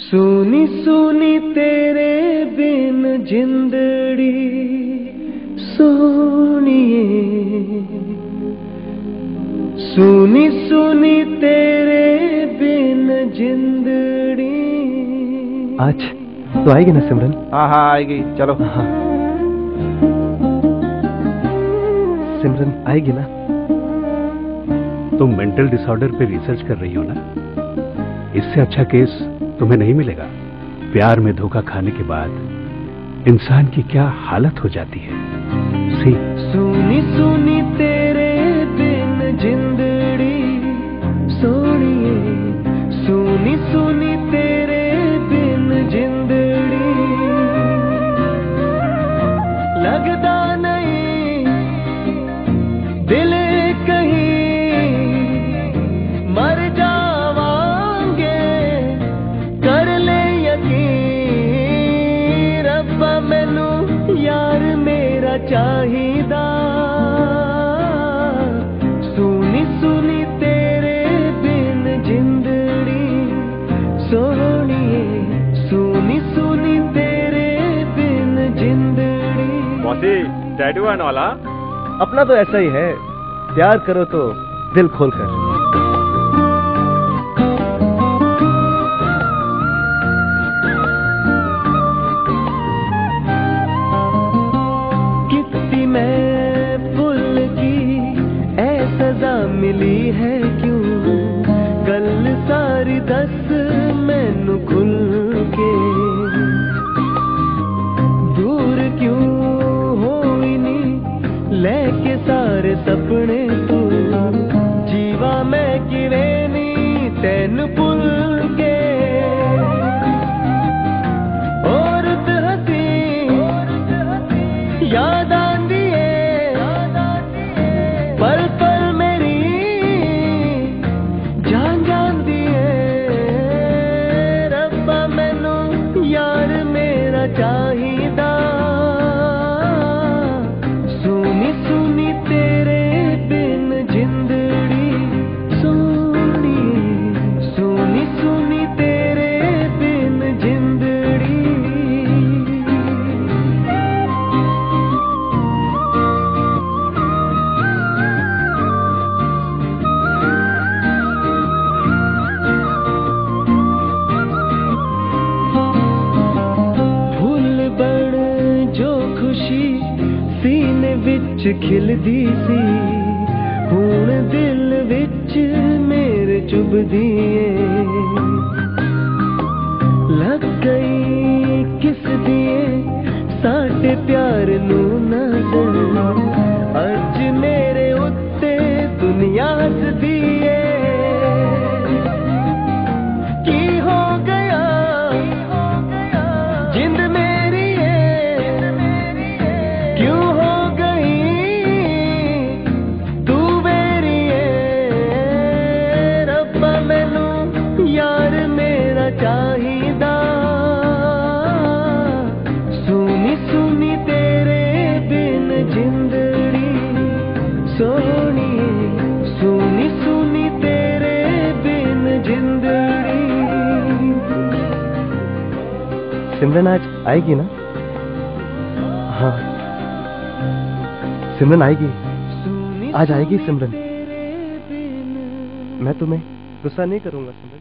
सुनी सुनी तेरे बिन जिंदड़ी सोनिए, सुनी सुनी तेरे बिन जिंदड़ी। आज तो आएगी ना सिमरन? हाँ हाँ आएगी, चलो। हाँ सिमरन आएगी ना? तुम मेंटल डिसऑर्डर पे रिसर्च कर रही हो ना? इससे अच्छा केस तुम्हें नहीं मिलेगा। प्यार में धोखा खाने के बाद इंसान की क्या हालत हो जाती है। सी सुनी सुनी तेरे बिन जिंदड़ी सोनिए, सुनी सुनी तेरे बिन जिंदड़ी। लगदा नहीं दिल कहीं मर जावांगे, कर ले यकीन रब्बा मैनू यार मेरा चाहिदा। सुनी सुनी तेरे बिन जिंदड़ी सोनिए, सुनी सुनी तेरे बिन जिंदड़ी। मौसी टैटू आने वाला? अपना तो ऐसा ही है, प्यार करो तो दिल खोल कर। कितनी मैं भूल की ऐ सजा मिली है क्यों, गल सारी दस मैनू खुल के। दूर क्यों होई नी लेके सारे सपने तू, जीवा मैं किवें नी तैनू भुल के। और हसी याद आंदी है, पल पल मेरी जान जांदी है। रब्बा मैनू यार मेरा चाहिदा। सुनी सुनी तेरे बिन जिंदड़ी सोनिए, सुनी सुनी तेरे बिन जिंदड़ी। फुल बन जो खुशी सीने विच खिलदी सी, हुण दिल विच मेरे चुभदी ए। लग गई किस दिए साडे प्यार नू नजर, अज मेरे उत्ते दुनिया हसदी ए। की हो गया जिंद मेरी है, क्यों हो गई तू मेरी है। रब्बा मैनू यार मेरा चाहिदा। सुनी सुनी तेरे बिन जिंदड़ी सोनिए, सुनी सुनी तेरे बिन जिंदड़ी। सिमरन आज आएगी ना? हाँ सिमरन आएगी, आज आएगी सिमरन। मैं तुम्हें गुस्सा नहीं करूंगा सिमरन।